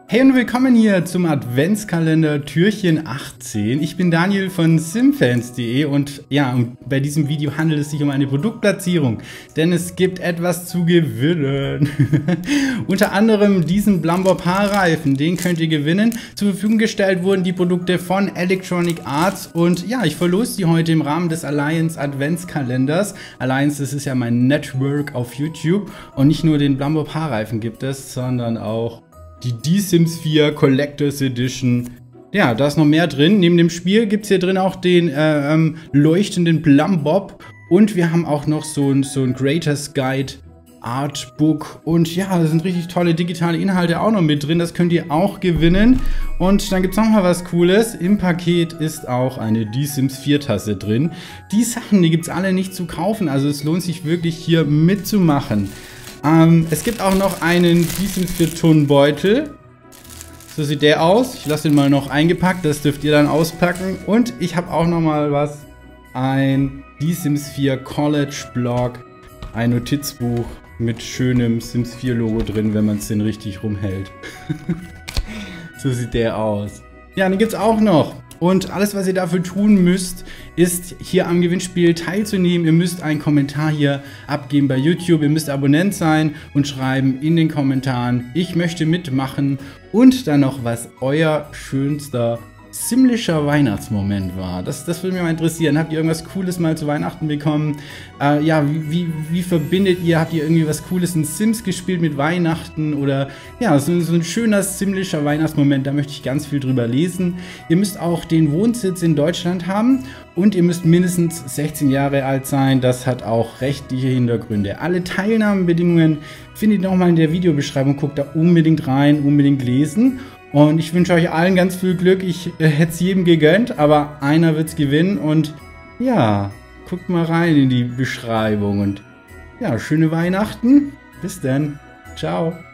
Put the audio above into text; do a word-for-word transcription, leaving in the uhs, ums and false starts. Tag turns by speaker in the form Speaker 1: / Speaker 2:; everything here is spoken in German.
Speaker 1: Hey und willkommen hier zum Adventskalender Türchen achtzehn. Ich bin Daniel von simfans punkt de und ja, bei diesem Video handelt es sich um eine Produktplatzierung, denn es gibt etwas zu gewinnen. Unter anderem diesen Blumbob Haarreifen, den könnt ihr gewinnen. Zur Verfügung gestellt wurden die Produkte von Electronic Arts und ja, ich verlose die heute im Rahmen des Alliance Adventskalenders. Alliance, das ist ja mein Network auf YouTube und nicht nur den Blumbob Haarreifen gibt es, sondern auch die The Sims vier Collectors Edition. Ja, da ist noch mehr drin. Neben dem Spiel gibt es hier drin auch den äh, ähm, leuchtenden Blumbob. Und wir haben auch noch so ein, so ein Creators Guide Artbook. Und ja, da sind richtig tolle digitale Inhalte auch noch mit drin. Das könnt ihr auch gewinnen. Und dann gibt es noch mal was Cooles. Im Paket ist auch eine The Sims vier Tasse drin. Die Sachen, die gibt es alle nicht zu kaufen. Also es lohnt sich wirklich hier mitzumachen. Ähm, es gibt auch noch einen The Sims vier Turnbeutel. So sieht der aus. Ich lasse den mal noch eingepackt. Das dürft ihr dann auspacken. Und ich habe auch noch mal was. Ein The Sims vier College Blog. Ein Notizbuch mit schönem Sims vier Logo drin, wenn man es denn richtig rumhält. So sieht der aus. Ja, den gibt es auch noch. Und alles, was ihr dafür tun müsst, ist hier am Gewinnspiel teilzunehmen. Ihr müsst einen Kommentar hier abgeben bei YouTube. Ihr müsst Abonnent sein und schreiben in den Kommentaren, ich möchte mitmachen. Und dann noch, was euer schönster simlischer Weihnachtsmoment war. Das, das würde mich mal interessieren. Habt ihr irgendwas Cooles mal zu Weihnachten bekommen? Äh, ja, wie, wie, wie verbindet ihr? Habt ihr irgendwie was Cooles in Sims gespielt mit Weihnachten? Oder ja, so, so ein schöner simlischer Weihnachtsmoment, da möchte ich ganz viel drüber lesen. Ihr müsst auch den Wohnsitz in Deutschland haben und ihr müsst mindestens sechzehn Jahre alt sein. Das hat auch rechtliche Hintergründe. Alle Teilnahmebedingungen findet ihr nochmal in der Videobeschreibung. Guckt da unbedingt rein, unbedingt lesen. Und ich wünsche euch allen ganz viel Glück. Ich äh, hätte es jedem gegönnt, aber einer wird es gewinnen. Und ja, guckt mal rein in die Beschreibung. Und ja, schöne Weihnachten. Bis dann. Ciao.